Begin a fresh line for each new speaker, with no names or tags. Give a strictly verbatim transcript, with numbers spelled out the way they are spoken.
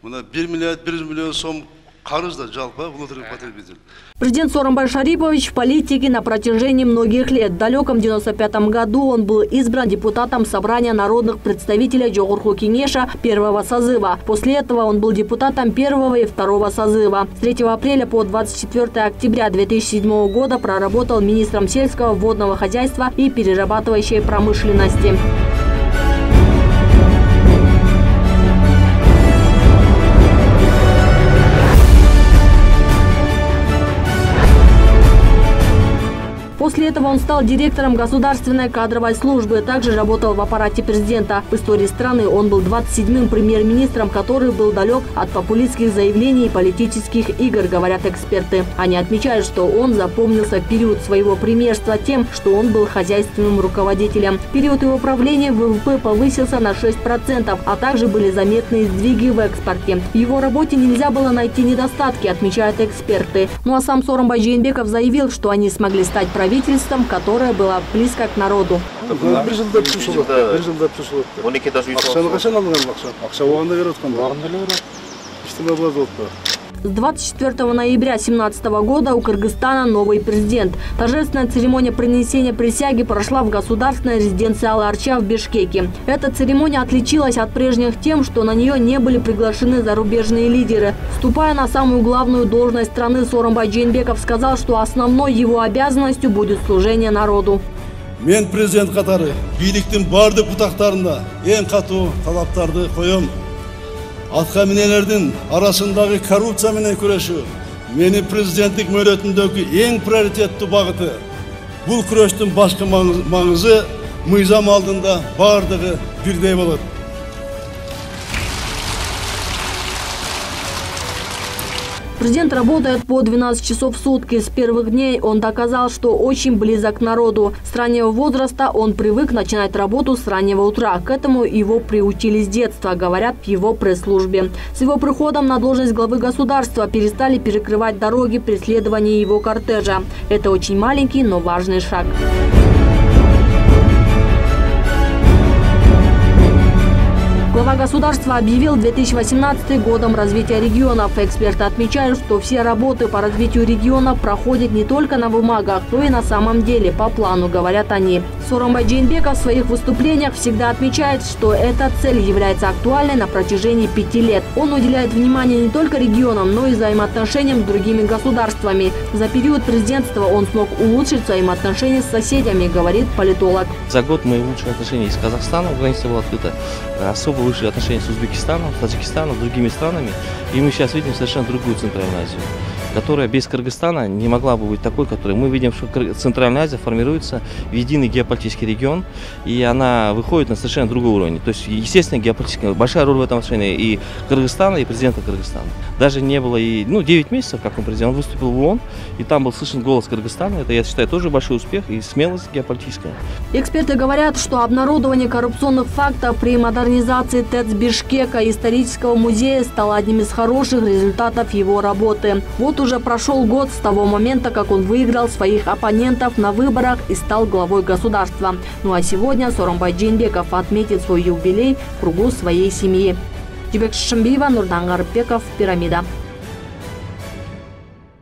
мына бир миллиард бир жүз миллион сом қарыз да жалпы внутренний потребитель.
Президент Сооронбай Шарипович в политике на протяжении многих лет. В далеком девяносто пятом году он был избран депутатом Собрания народных представителей Жогорку Кеңеша первого созыва. После этого он был депутатом первого и второго созыва. С третьего апреля по двадцать четвёртое октября две тысячи седьмого года проработал министром сельского, водного хозяйства и перерабатывающей промышленности. После этого он стал директором государственной кадровой службы, также работал в аппарате президента. В истории страны он был двадцать седьмым премьер-министром, который был далек от популистских заявлений и политических игр, говорят эксперты. Они отмечают, что он запомнился в период своего премьерства тем, что он был хозяйственным руководителем. В период его правления ВВП повысился на шесть процентов, а также были заметные сдвиги в экспорте. В его работе нельзя было найти недостатки, отмечают эксперты. Ну а сам Сооронбай Жээнбеков заявил, что они смогли стать правительством, которое было близко к народу. С двадцать четвёртого ноября две тысячи семнадцатого года у Кыргызстана новый президент. Торжественная церемония принесения присяги прошла в государственной резиденции Ала-Арча в Бишкеке. Эта церемония отличилась от прежних тем, что на нее не были приглашены зарубежные лидеры. Вступая на самую главную должность страны, Сооронбай Жээнбеков сказал, что основной его обязанностью будет служение народу.
Мен президент катары бийликтин бардык бутактарында эң катуу талаптарды коем. Атка минелердин арасындагы коррупция менен күрөшүү мени президенттик мөөнөтүндөгү эң приоритеттүү багыты. Бул күрөштүн башкы маңызы мыйзам алдында бардыгы бирдей болот.
Президент работает по двенадцать часов в сутки. С первых дней он доказал, что очень близок к народу. С раннего возраста он привык начинать работу с раннего утра. К этому его приучили с детства, говорят в его пресс-службе. С его приходом на должность главы государства перестали перекрывать дороги при следовании его кортежа. Это очень маленький, но важный шаг. Глава государства объявил две тысячи восемнадцатый годом развития регионов. Эксперты отмечают, что все работы по развитию регионов проходят не только на бумагах, но и на самом деле по плану, говорят они. Сооронбай Жээнбеков в своих выступлениях всегда отмечает, что эта цель является актуальной на протяжении пяти лет. Он уделяет внимание не только регионам, но и взаимоотношениям с другими государствами. За период президентства он смог улучшить взаимоотношения с соседями, говорит политолог.
За год мы улучшили отношения с Казахстаном, граница была открыта, особо улучшили отношения с Узбекистаном, с Таджикистаном, с другими странами. И мы сейчас видим совершенно другую Центральную Азию, которая без Кыргызстана не могла бы быть такой, которой мы видим, что Центральная Азия формируется в единый геополитический регион, и она выходит на совершенно другой уровень. То есть, естественно, геополитическая большая роль в этом отношении и Кыргызстана, и президента Кыргызстана. Даже не было и, ну, девять месяцев, как он президент, он выступил в ООН, и там был слышен голос Кыргызстана. Это, я считаю, тоже большой успех и смелость геополитическая.
Эксперты говорят, что обнародование коррупционных фактов при модернизации ТЭЦ Бишкека и исторического музея стало одним из хороших результатов его работы. Вот уже прошел год с того момента, как он выиграл своих оппонентов на выборах и стал главой государства. Ну а сегодня Сооронбай Жээнбеков отметит свой юбилей в кругу своей семьи. Жибек Шишимбиева, Нурдан Гарыпбеков, Пирамида.